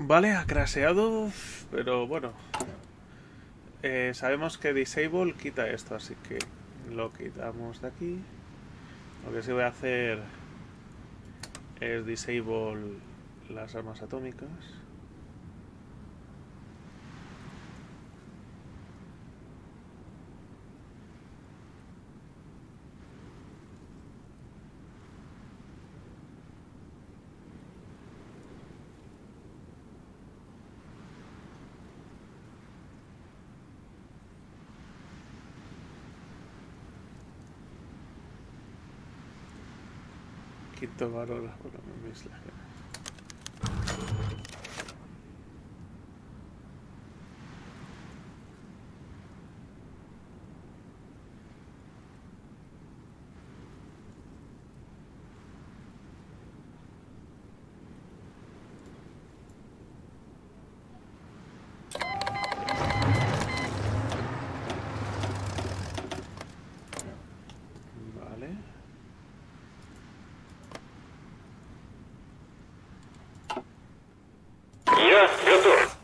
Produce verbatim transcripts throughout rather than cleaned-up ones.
Vale, ha crasheado, pero bueno. Eh, sabemos que Disable quita esto, así que lo quitamos de aquí. Lo que sí voy a hacer es Disable las armas atómicas. Quito valor las mis legiones. Vale. Я готов.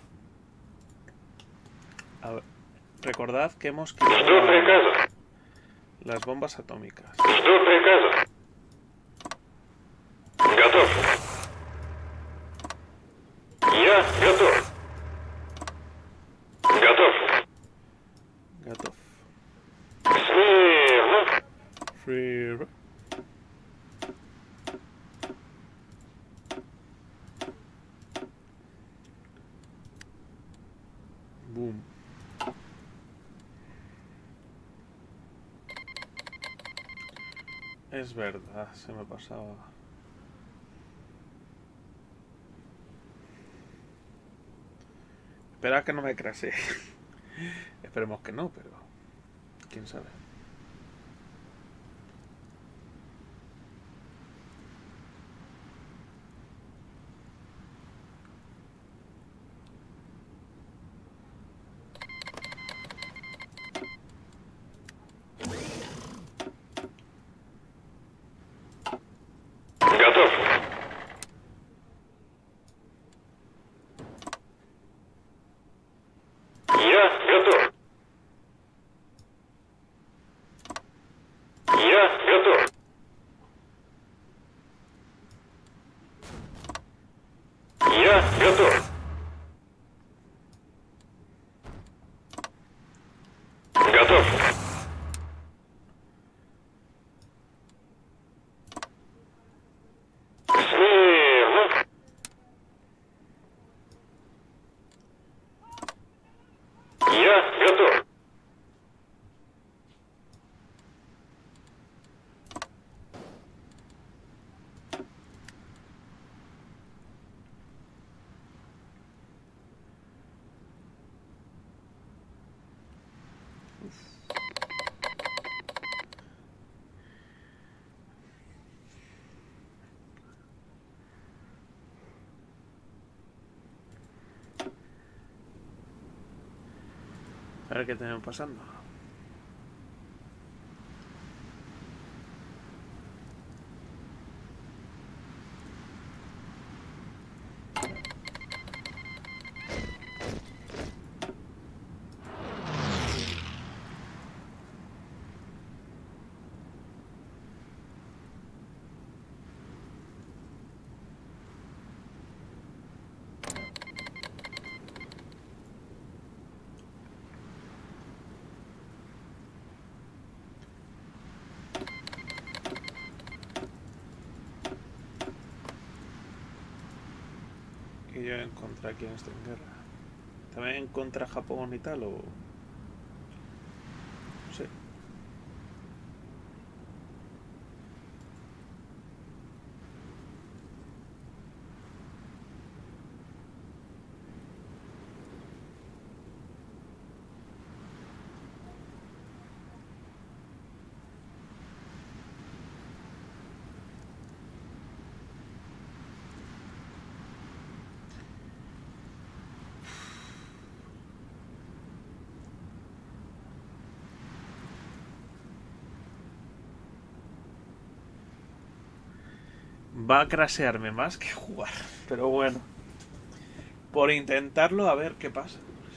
A ver, recordad que hemos quitado Жду приказа. las bombas atómicas. Жду приказа. Готов. Я готов. Готов. Gato. Смирно. Free. Boom. Es verdad, se me pasaba. Espera que no me crashe. Esperemos que no, pero quién sabe. Готов. Я готов. Я готов. Я готов. Готов. Смирно. Я готов. A ver qué tenemos pasando. Y yo en contra quién está en guerra. ¿También contra Japón y tal o...? No sé. Va a crashearme más que jugar. Pero bueno. por intentarlo a ver qué pasa.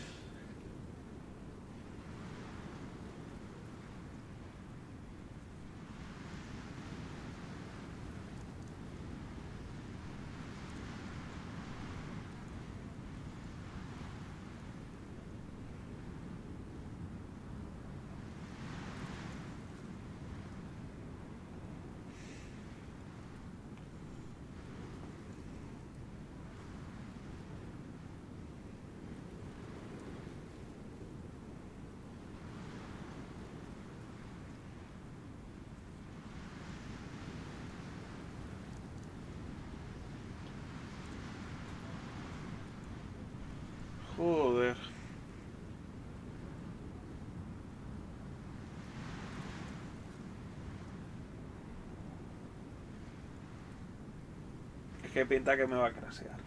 Joder. Es que pinta que me va a crasear.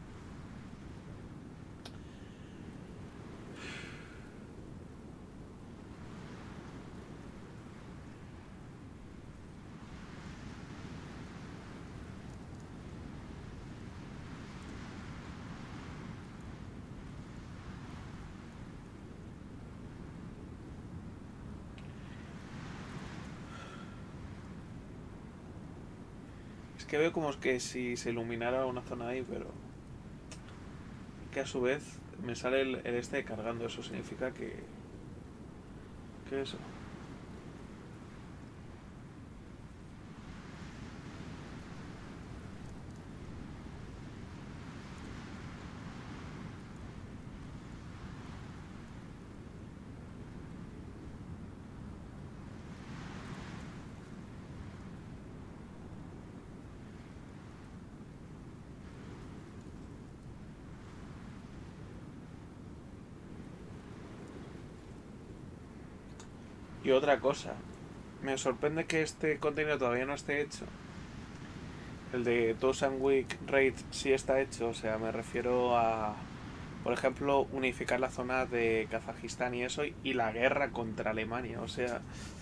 Es que veo como es que si se iluminara una zona ahí, pero que a su vez me sale el, el este cargando. Eso significa que... ¿Qué es eso? Y otra cosa, me sorprende que este contenido todavía no esté hecho. El de Thousand Week Raid sí está hecho, o sea, me refiero a, por ejemplo, unificar la zona de Kazajistán y eso, y la guerra contra Alemania, o sea,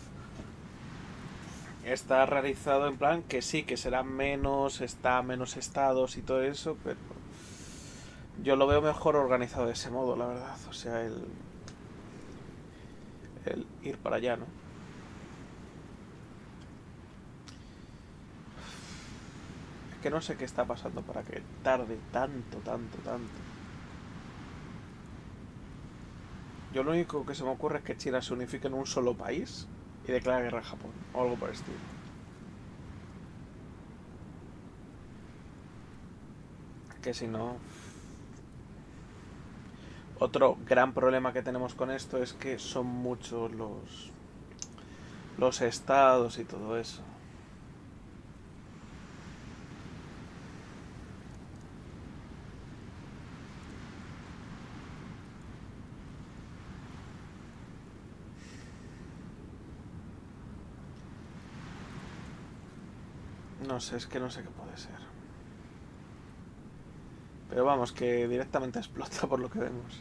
está realizado en plan que sí, que será menos, está menos estados y todo eso, pero yo lo veo mejor organizado de ese modo, la verdad, o sea, el, el ir para allá, ¿no? Es que no sé qué está pasando para que tarde tanto, tanto, tanto. Yo lo único que se me ocurre es que China se unifique en un solo país y declare guerra a Japón, o algo por el estilo. Que si no... Otro gran problema que tenemos con esto es que son muchos los... los estados y todo eso. No sé, es que no sé qué puede ser. Pero vamos, que directamente explota por lo que vemos.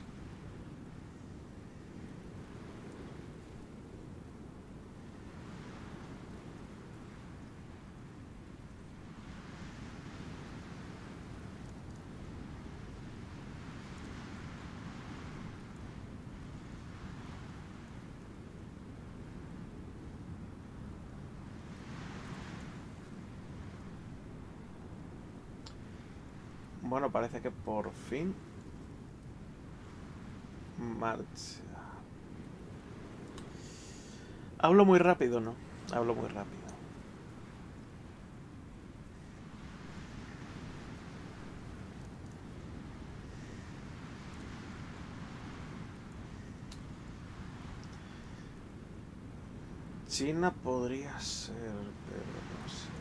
Bueno, parece que por fin marcha. Hablo muy rápido, ¿no? Hablo muy rápido. China podría ser, pero no sé.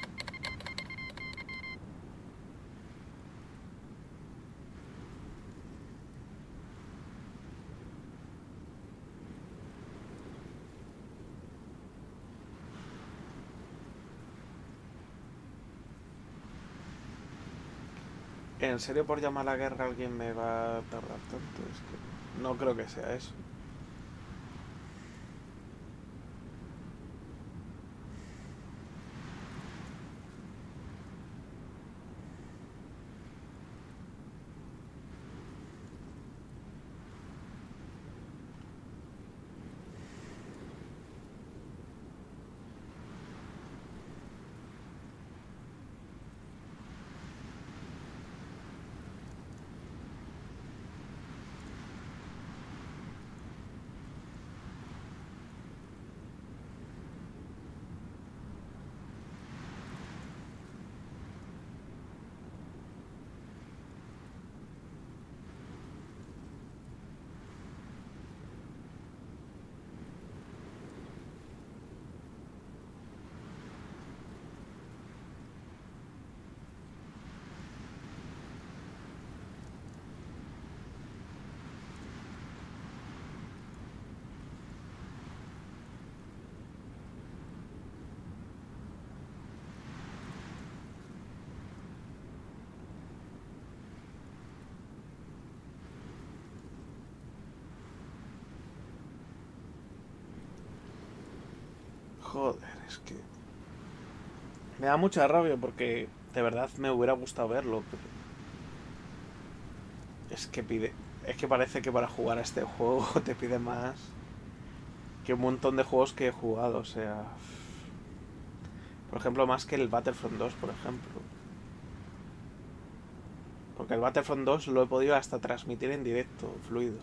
¿En serio por llamar a la guerra alguien me va a tardar tanto? Es que no creo que sea eso. Joder, es que... Me da mucha rabia porque de verdad me hubiera gustado verlo, pero... Es que pide... Es que parece que para jugar a este juego te pide más que un montón de juegos que he jugado, o sea... Por ejemplo, más que el Battlefront dos, por ejemplo. Porque el Battlefront dos lo he podido hasta transmitir en directo, fluido.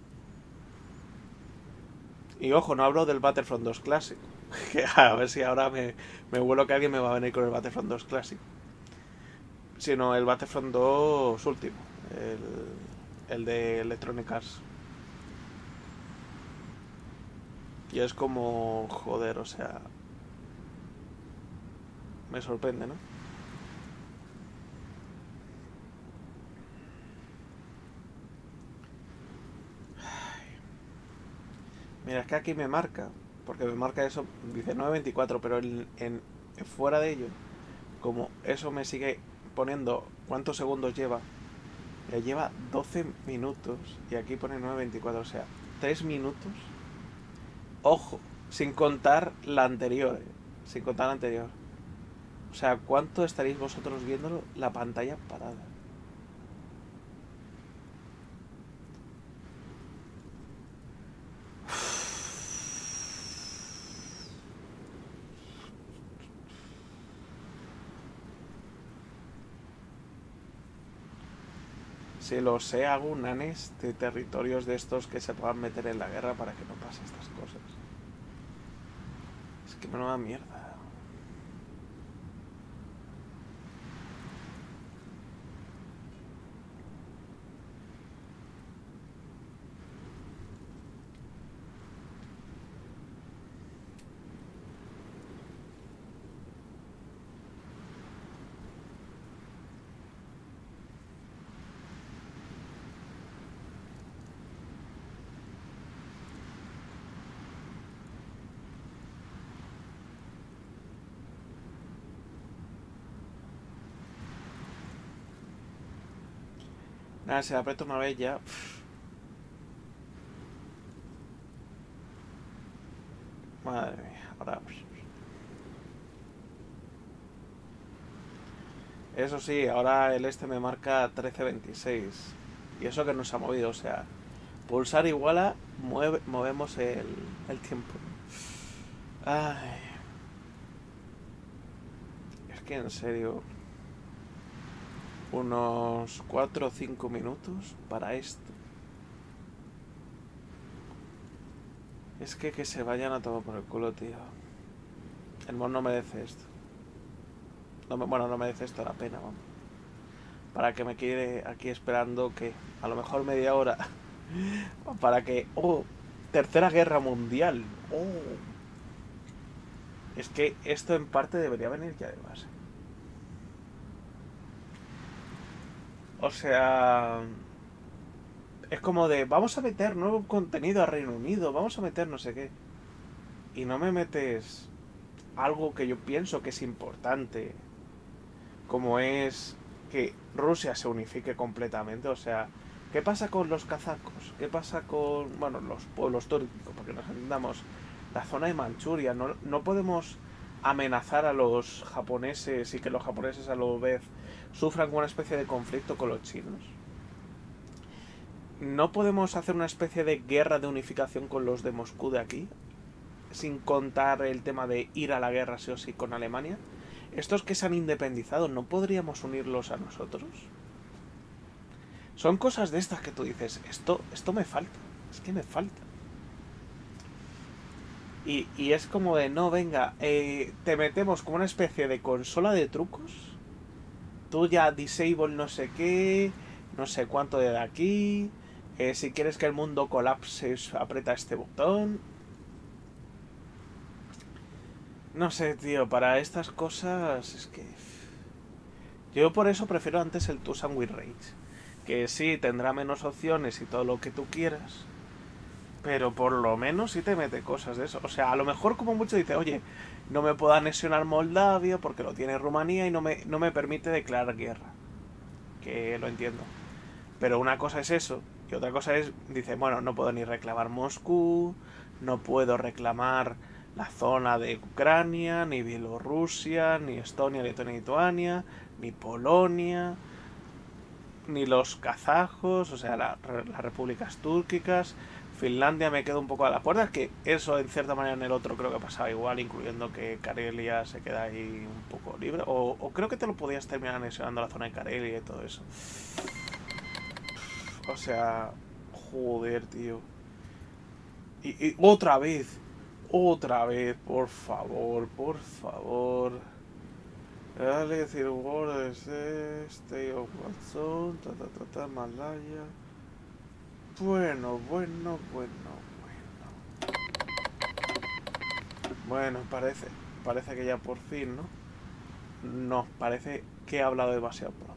Y ojo, no hablo del Battlefront dos clásico. Que a ver si ahora me, me vuelo que alguien me va a venir con el Battlefront dos clásico. Sino el Battlefront dos último. El, el de Electronic Arts. Y es como... Joder, o sea... Me sorprende, ¿no? Mira, es que aquí me marca, porque me marca eso, dice nueve veinticuatro, pero en, en fuera de ello, como eso me sigue poniendo cuántos segundos lleva, le lleva doce minutos y aquí pone nueve veinticuatro, o sea, tres minutos. Ojo, sin contar la anterior, eh, sin contar la anterior. O sea, ¿cuánto estaréis vosotros viéndolo? La pantalla parada. Si lo sé, hago un anes de territorios de estos que se puedan meter en la guerra para que no pase estas cosas. Es que menuda mierda. Nada, se la aprieto una vez ya. Madre mía, ahora... Eso sí, ahora el este me marca trece veintiséis. Y eso que no se ha movido, o sea... Pulsar iguala, mueve, movemos el, el tiempo. Ay. Es que en serio... Unos cuatro o cinco minutos para esto. Es que que se vayan a tomar por el culo, tío. El mod no merece esto. No me, bueno, no merece esto la pena, vamos. Para que me quede aquí esperando que a lo mejor media hora. Para que... Oh, Tercera Guerra Mundial. Oh. Es que esto en parte debería venir ya de base. O sea... Es como de... Vamos a meter nuevo contenido a Reino Unido. Vamos a meter no sé qué. Y no me metes... Algo que yo pienso que es importante. Como es... Que Rusia se unifique completamente. O sea... ¿Qué pasa con los kazacos? ¿Qué pasa con... Bueno, los pueblos túrquicos? Porque nos entendamos. La zona de Manchuria. No, no podemos amenazar a los japoneses y que los japoneses a la vez sufran una especie de conflicto con los chinos. No podemos hacer una especie de guerra de unificación con los de Moscú de aquí, sin contar el tema de ir a la guerra sí o sí con Alemania. Estos que se han independizado, ¿no podríamos unirlos a nosotros? Son cosas de estas que tú dices, esto, esto me falta, es que me falta. Y, y es como de, no, venga, eh, te metemos como una especie de consola de trucos. Tú ya disable no sé qué, no sé cuánto de aquí. Eh, si quieres que el mundo colapse, aprieta este botón. No sé, tío, para estas cosas es que... Yo por eso prefiero antes el Tucson with Rage. Que sí, tendrá menos opciones y todo lo que tú quieras. Pero por lo menos sí te mete cosas de eso. O sea, a lo mejor como mucho dice, oye, no me puedo anexionar Moldavia porque lo tiene Rumanía y no me, no me permite declarar guerra. Que lo entiendo. Pero una cosa es eso. Y otra cosa es, dice, bueno, no puedo ni reclamar Moscú. No puedo reclamar la zona de Ucrania, ni Bielorrusia, ni Estonia, Letonia, Lituania, ni Polonia, ni los kazajos, o sea, la, las repúblicas túrquicas. Finlandia me queda un poco a la puerta, que eso en cierta manera en el otro creo que pasaba igual, incluyendo que Karelia se queda ahí un poco libre, o, o creo que te lo podías terminar anexionando a la zona de Karelia y todo eso. O sea, joder, tío. Y, y otra vez, otra vez, por favor, por favor. Dale, decir World, Stay of Watson, ta ta ta ta, Malaya. Bueno, bueno, bueno, bueno. Bueno, parece, parece que ya por fin, ¿no? No, parece que he hablado demasiado pronto.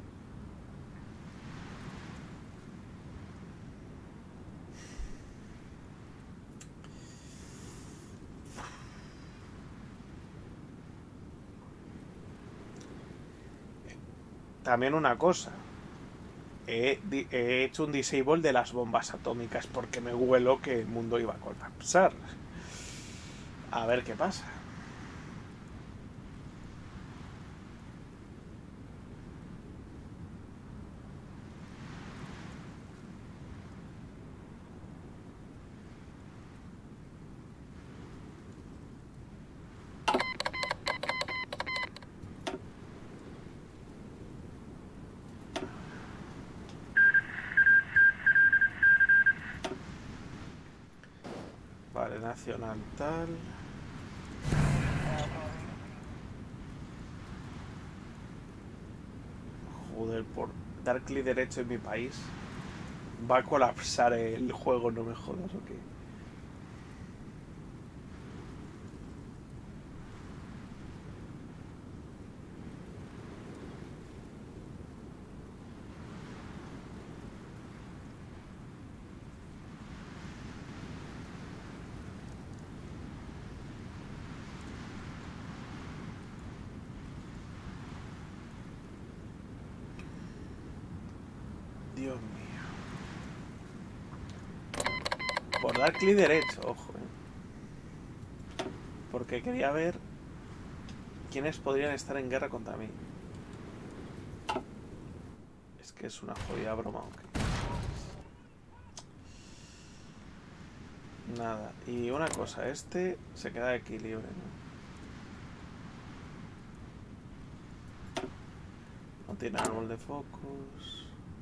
También una cosa. He, he hecho un disable de las bombas atómicas porque me huelo que el mundo iba a colapsar. A ver qué pasa. Vale, nacional tal. Joder, por dar clic derecho en mi país va a colapsar el juego, no me jodas, ¿o qué? Dios mío. Por dar clic derecho, ojo, eh. Porque quería ver quiénes podrían estar en guerra contra mí. Es que es una jodida broma, ok. Nada. Y una cosa, este se queda de equilibrio, ¿no? No tiene árbol de focus.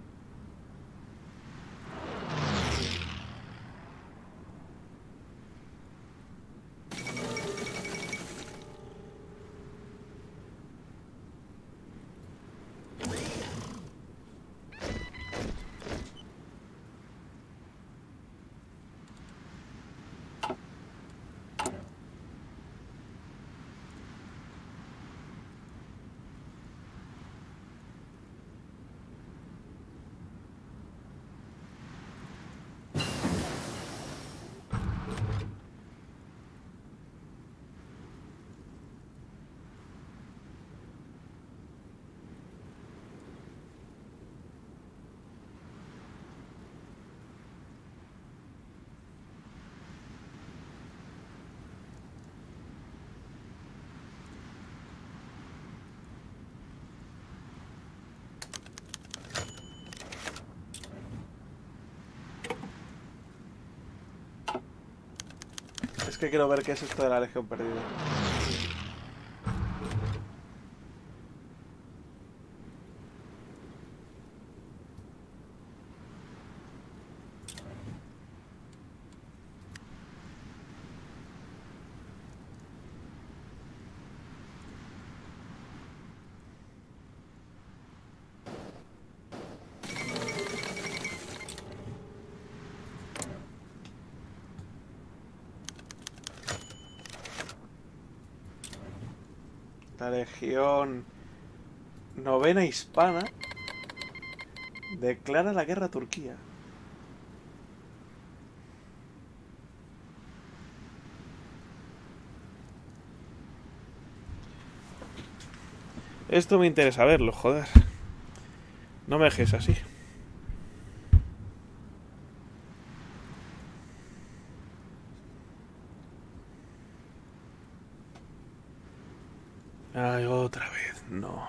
Es que quiero ver qué es esto de la Legión Perdida. La Legión Novena Hispana declara la guerra a Turquía. Esto me interesa verlo, joder. No me dejes así. Ay, otra vez, no.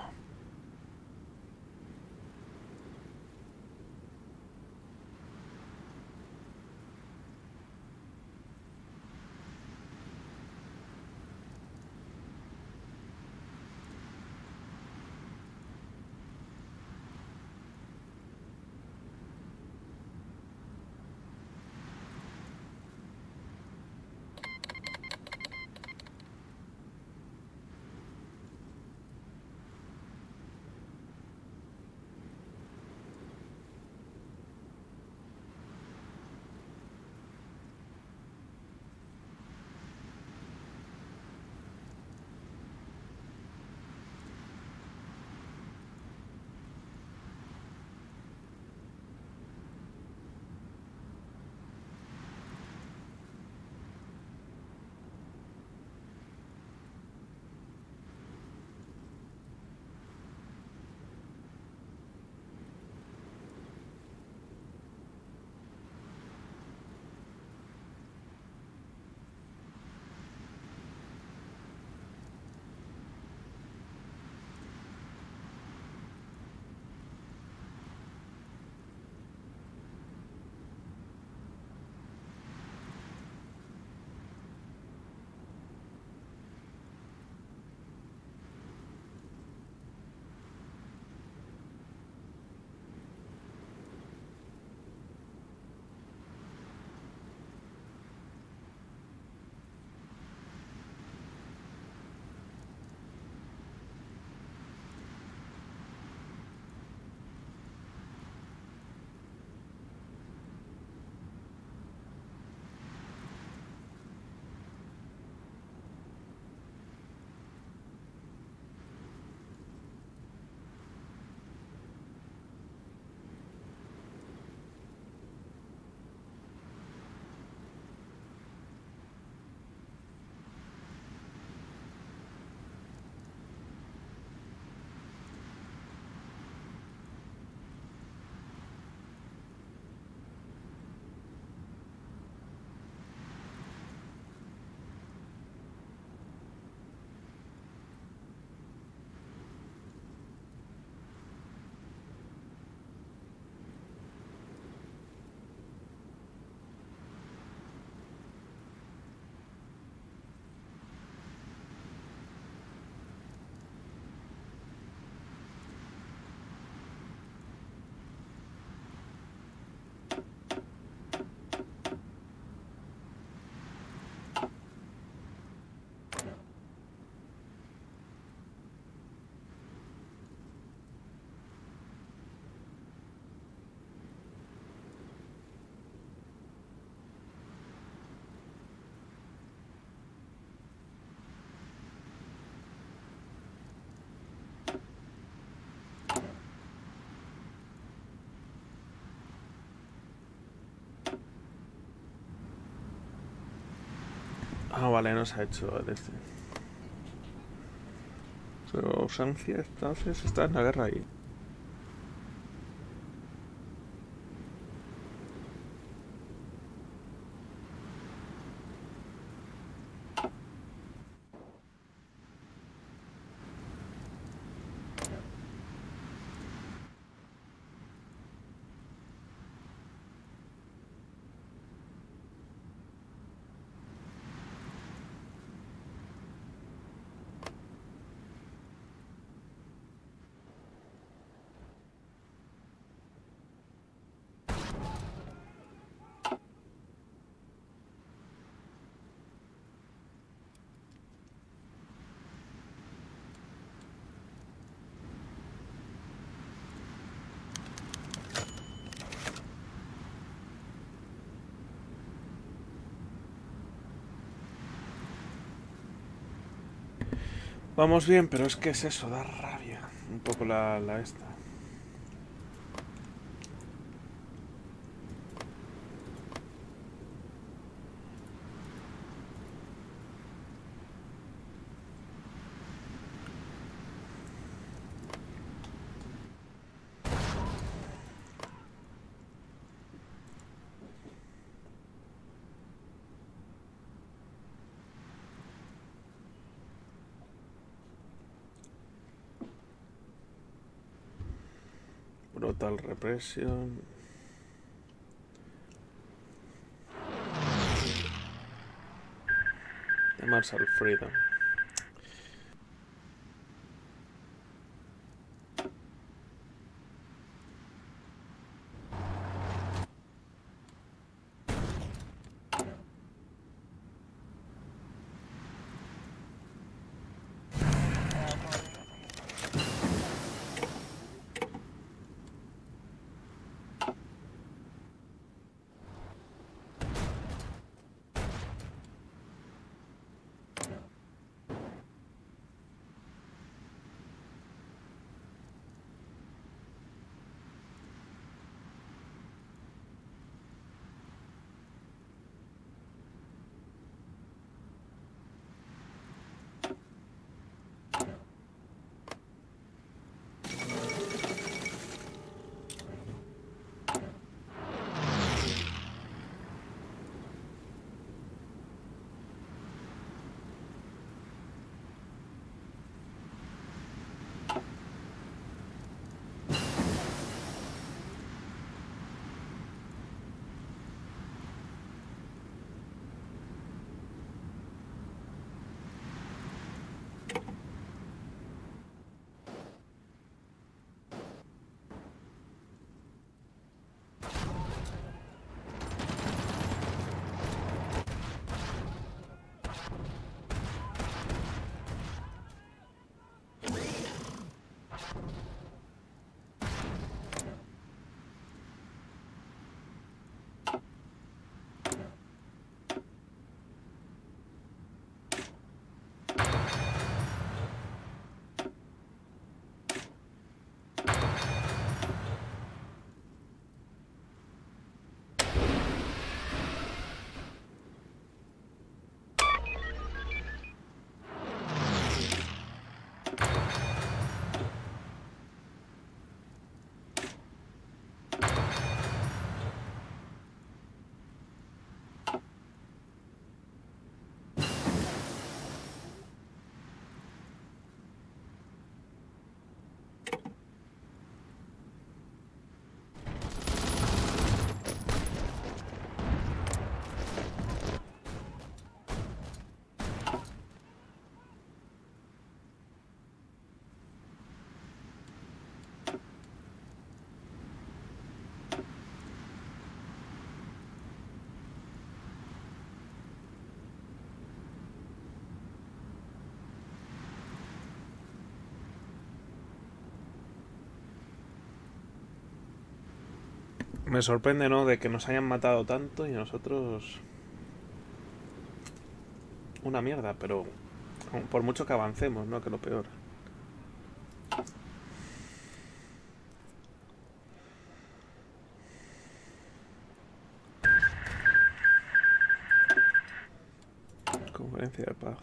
Ah, vale, no se ha hecho el este. Su ausencia, entonces, está en la guerra ahí. Vamos bien, pero es que es eso, da rabia. Un poco la, la esta. Brutal Repression. The Martial Freedom. Me sorprende, ¿no? De que nos hayan matado tanto y nosotros... Una mierda, pero... Por mucho que avancemos, ¿no? Que lo peor. Conferencia de paz.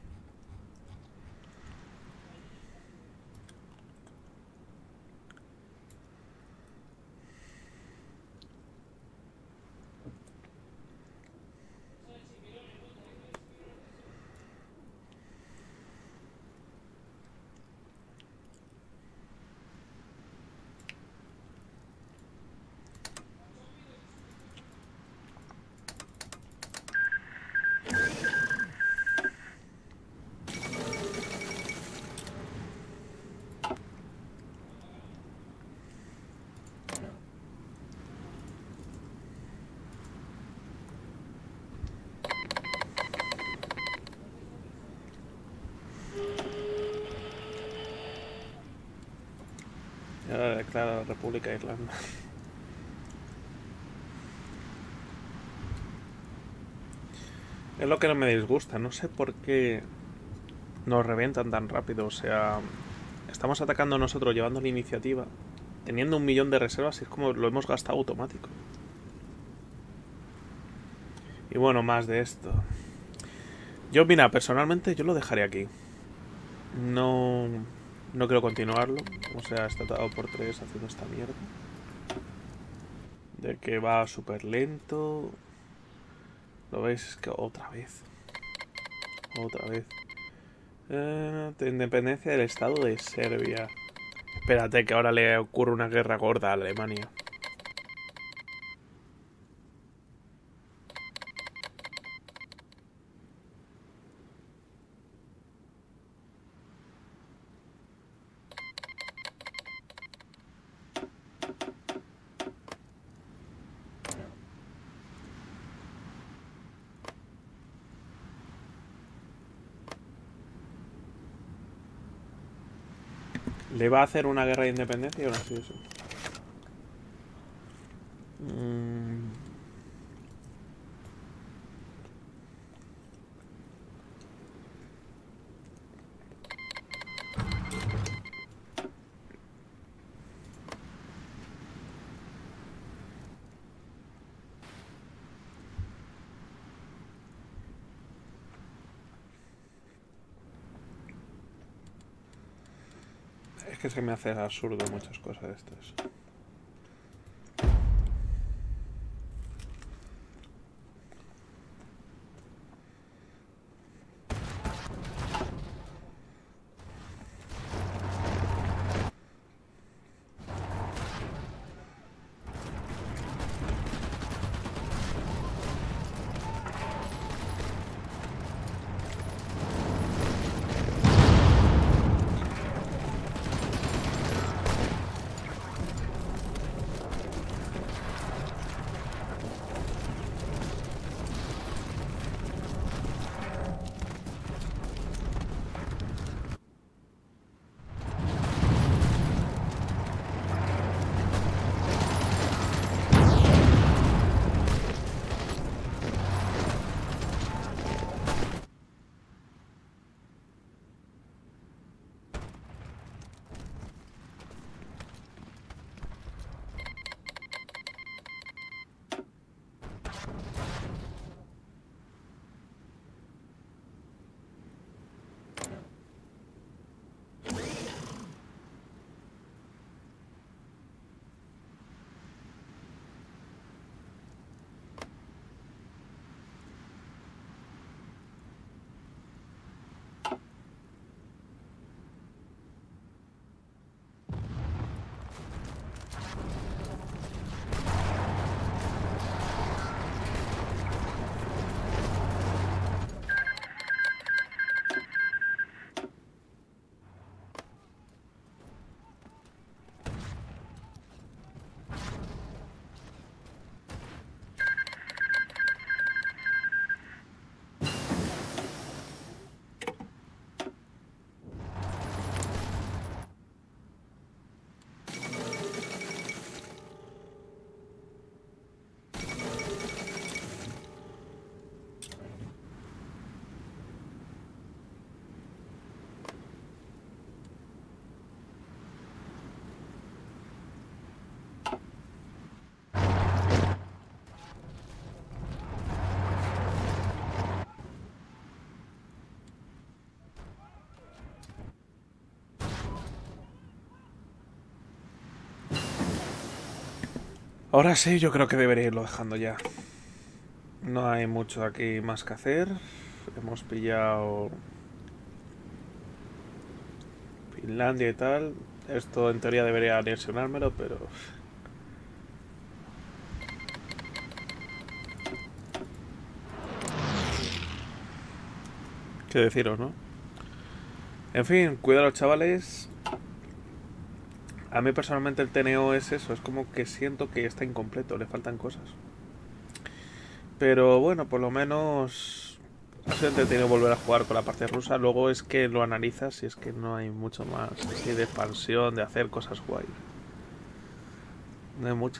Y ahora declara la República de Irlanda. Es lo que no me disgusta. No sé por qué nos revientan tan rápido. O sea, estamos atacando nosotros llevando la iniciativa, teniendo un millón de reservas, y es como lo hemos gastado automático. Y bueno, más de esto. Yo, mira, personalmente yo lo dejaré aquí. No... No quiero continuarlo. O sea, está atado por tres haciendo esta mierda. De que va súper lento. ¿Lo veis? Es que otra vez. Otra vez. Eh, de independencia del Estado de Serbia. Espérate que ahora le ocurre una guerra gorda a Alemania. ¿Le va a hacer una guerra de independencia o no? Sí, eso. Mm. Es que se me hace absurdo muchas cosas de estas. Ahora sí, yo creo que debería irlo dejando ya. No hay mucho aquí más que hacer. Hemos pillado Finlandia y tal. Esto en teoría debería anexionármelo, pero... ¿Qué deciros, no? En fin, cuidaros, chavales. A mí personalmente el T N O es eso, es como que siento que está incompleto, le faltan cosas. Pero bueno, por lo menos ha sido entretenido volver a jugar con la parte rusa. Luego es que lo analizas y es que no hay mucho más así de expansión, de hacer cosas guay. No hay mucho.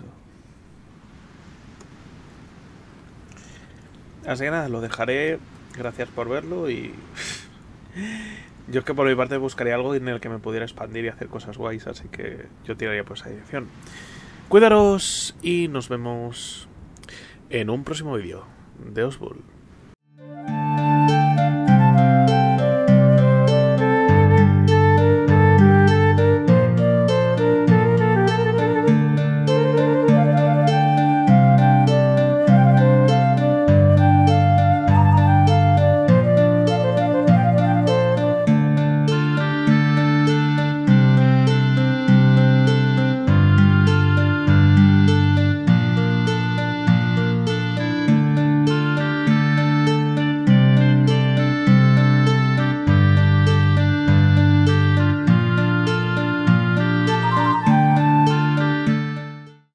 Así que nada, lo dejaré. Gracias por verlo y... Yo es que por mi parte buscaría algo en el que me pudiera expandir y hacer cosas guays, así que yo tiraría por esa dirección. Cuidaros y nos vemos en un próximo vídeo de Oswald.